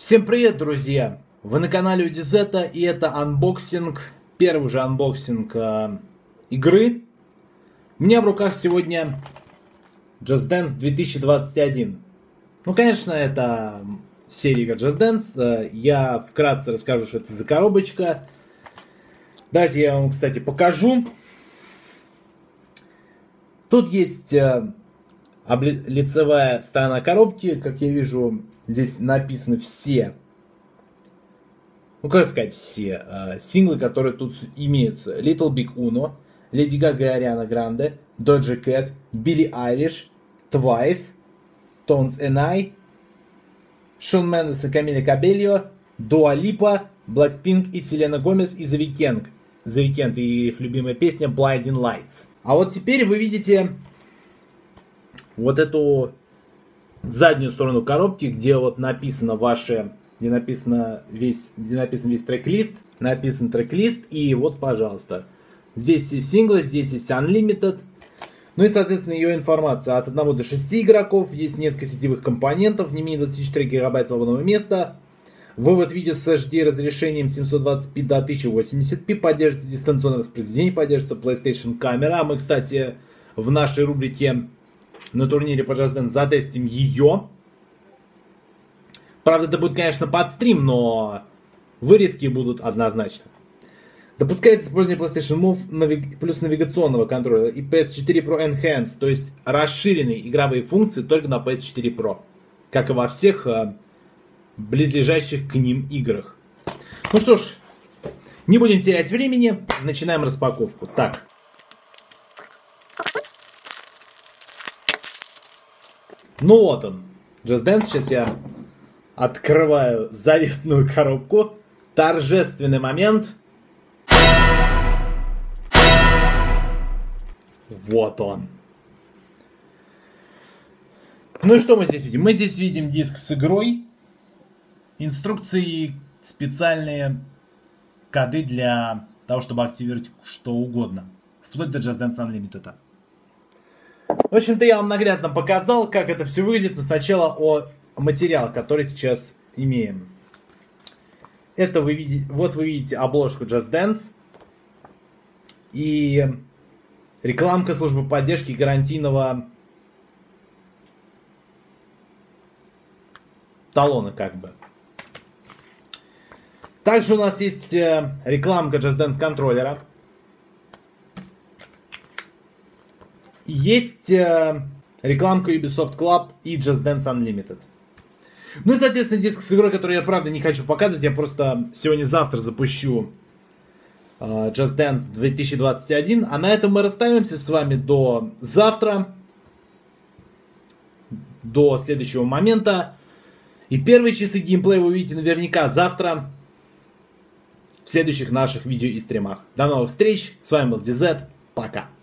Всем привет, друзья! Вы на канале у Дизета, и это анбоксинг, первый же анбоксинг игры. У меня в руках сегодня Just Dance 2021. Ну, конечно, это серия игр Just Dance. Я вкратце расскажу, что это за коробочка. Давайте я вам, кстати, покажу. Тут есть лицевая сторона коробки, как я вижу. Здесь написаны все, ну как сказать, все синглы, которые тут имеются. Little Big Uno, Lady Gaga и Ariana Grande, Doja Cat, Billie Eilish, Twice, Tones and I, Shawn Mendes и Camila Cabello, Dua Lipa, Blackpink и Selena Gomez и The Weeknd. The Weeknd и их любимая песня Blinding Lights. А вот теперь вы видите вот эту заднюю сторону коробки, где вот написано ваше, где написан весь трек-лист, написан трек-лист, и вот, пожалуйста, здесь есть синглы, здесь есть Unlimited, ну и, соответственно, ее информация от 1 до 6 игроков, есть несколько сетевых компонентов, не менее 24 гигабайт свободного места, вывод видео с HD разрешением 720p до 1080p, поддерживается дистанционное воспроизведение, поддерживается PlayStation камера, мы, кстати, в нашей рубрике на турнире по Just Dance затестим ее. Правда, это будет, конечно, под стрим, но вырезки будут однозначно. Допускается использование PlayStation Move плюс навигационного контроля и PS4 Pro Enhanced, то есть расширенные игровые функции только на PS4 Pro, как и во всех близлежащих к ним играх. Ну что ж, не будем терять времени, начинаем распаковку. Так. Ну вот он, Just Dance. Сейчас я открываю заветную коробку. Торжественный момент. Вот он. Ну и что мы здесь видим? Мы здесь видим диск с игрой, инструкции, специальные коды для того, чтобы активировать что угодно. Вплоть до Just Dance Unlimited. В общем-то, я вам наглядно показал, как это все выглядит, но сначала о материалах, которые сейчас имеем. Это вы видите, вот вы видите обложку Just Dance и рекламка службы поддержки гарантийного талона, как бы. Также у нас есть рекламка Just Dance контроллера. Есть рекламка Ubisoft Club и Just Dance Unlimited. Ну и, соответственно, диск с игрой, который я, правда, не хочу показывать. Я просто сегодня-завтра запущу Just Dance 2021. А на этом мы расстаемся с вами до завтра. До следующего момента. И первые часы геймплея вы увидите наверняка завтра. В следующих наших видео и стримах. До новых встреч. С вами был DZ. Пока.